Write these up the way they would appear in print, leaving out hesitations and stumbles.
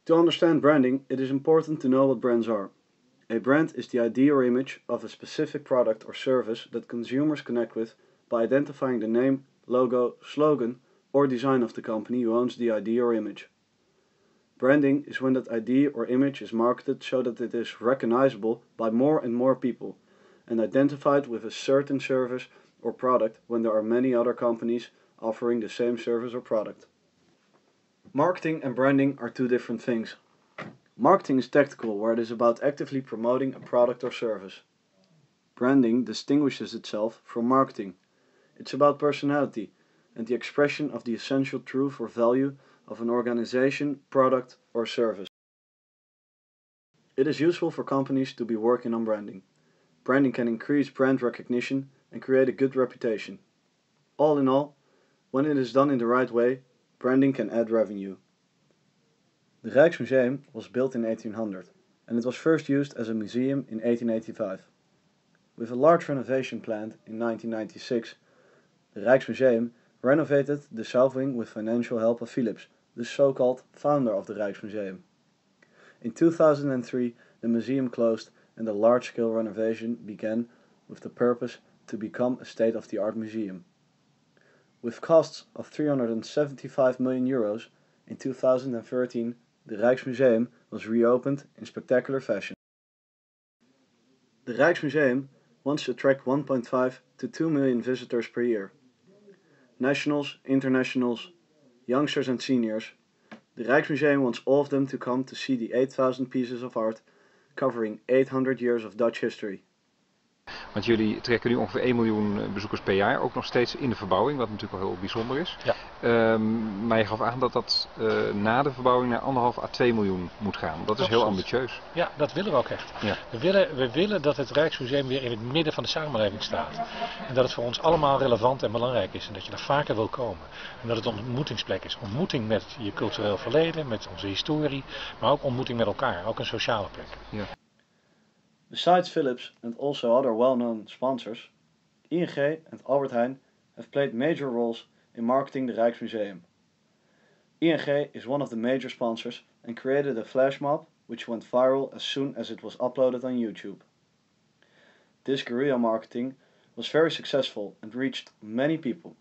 To understand branding, it is important to know what brands are. A brand is the idea or image of a specific product or service that consumers connect with by identifying the name, logo, slogan, or design of the company who owns the idea or image. Branding is when that idea or image is marketed so that it is recognizable by more and more people and identified with a certain service or product when there are many other companies offering the same service or product. Marketing and branding are two different things. Marketing is tactical, where it is about actively promoting a product or service. Branding distinguishes itself from marketing. It's about personality and the expression of the essential truth or value of an organization, product, or service. It is useful for companies to be working on branding. Branding can increase brand recognition and create a good reputation. All in all, when it is done in the right way, branding can add revenue. The Rijksmuseum was built in 1800 and it was first used as a museum in 1885. With a large renovation planned in 1996, the Rijksmuseum renovated the south wing with financial help of Philips, the so-called founder of the Rijksmuseum. In 2003, the museum closed and a large-scale renovation began with the purpose to become a state-of-the-art museum. With costs of 375 million euros, in 2013 the Rijksmuseum was reopened in spectacular fashion. The Rijksmuseum wants to attract 1.5 to 2 million visitors per year. Nationals, internationals, youngsters and seniors. The Rijksmuseum wants all of them to come to see the 8,000 pieces of art covering 800 years of Dutch history. Want jullie trekken nu ongeveer 1 miljoen bezoekers per jaar, ook nog steeds in de verbouwing, wat natuurlijk wel heel bijzonder is. Ja. Maar je gaf aan dat dat na de verbouwing naar 1,5 à 2 miljoen moet gaan. Dat is heel ambitieus. Ja, dat willen we ook echt. Ja. We willen dat het Rijksmuseum weer in het midden van de samenleving staat. En dat het voor ons allemaal relevant en belangrijk is. En dat je er vaker wil komen. En dat het een ontmoetingsplek is. Ontmoeting met je cultureel verleden, met onze historie. Maar ook ontmoeting met elkaar. Ook een sociale plek. Ja. Besides Philips and also other well-known sponsors, ING and Albert Heijn have played major roles in marketing the Rijksmuseum. ING is one of the major sponsors and created a flash mob which went viral as soon as it was uploaded on YouTube. This guerrilla marketing was very successful and reached many people.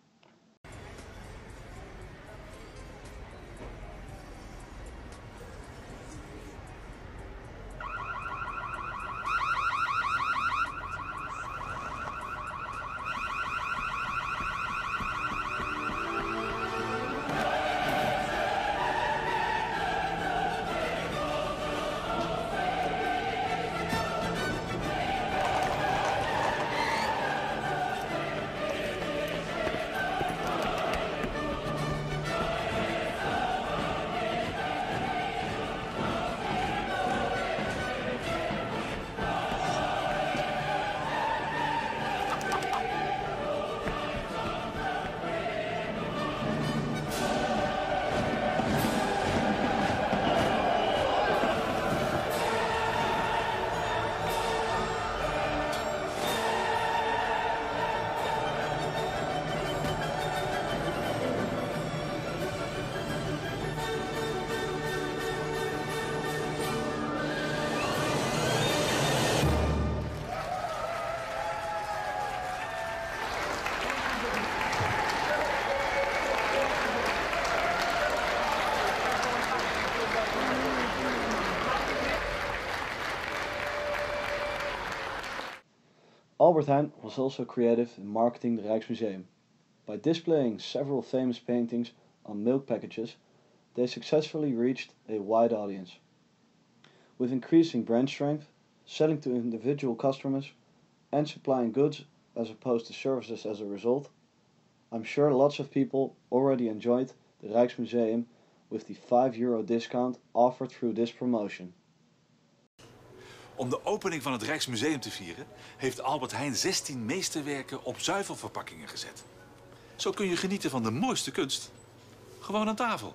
Albert Heijn was also creative in marketing the Rijksmuseum. By displaying several famous paintings on milk packages, they successfully reached a wide audience. With increasing brand strength, selling to individual customers, and supplying goods as opposed to services as a result, I'm sure lots of people already enjoyed the Rijksmuseum with the €5 discount offered through this promotion. Om de opening van het Rijksmuseum te vieren, heeft Albert Heijn 16 meesterwerken op zuivelverpakkingen gezet. Zo kun je genieten van de mooiste kunst. Gewoon aan tafel.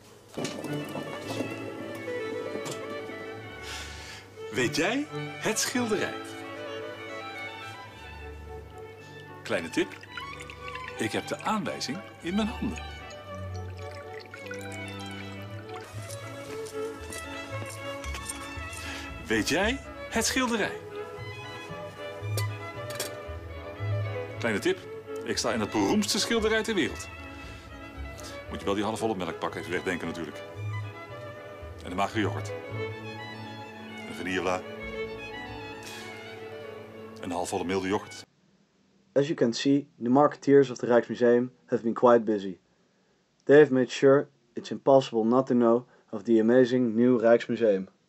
Weet jij het schilderij? Kleine tip. Ik heb de aanwijzing in mijn handen. Weet jij het schilderij? Kleine tip. Ik sta in het beroemdste schilderij ter wereld. Moet je wel die halfvolle melk pakken, even wegdenken natuurlijk. En de magere yoghurt. En de vanillevla. En de halfvolle milde yoghurt. As you can see, the marketeers of the Rijksmuseum have been quite busy. They have made sure it's impossible not to know of the amazing new Rijksmuseum.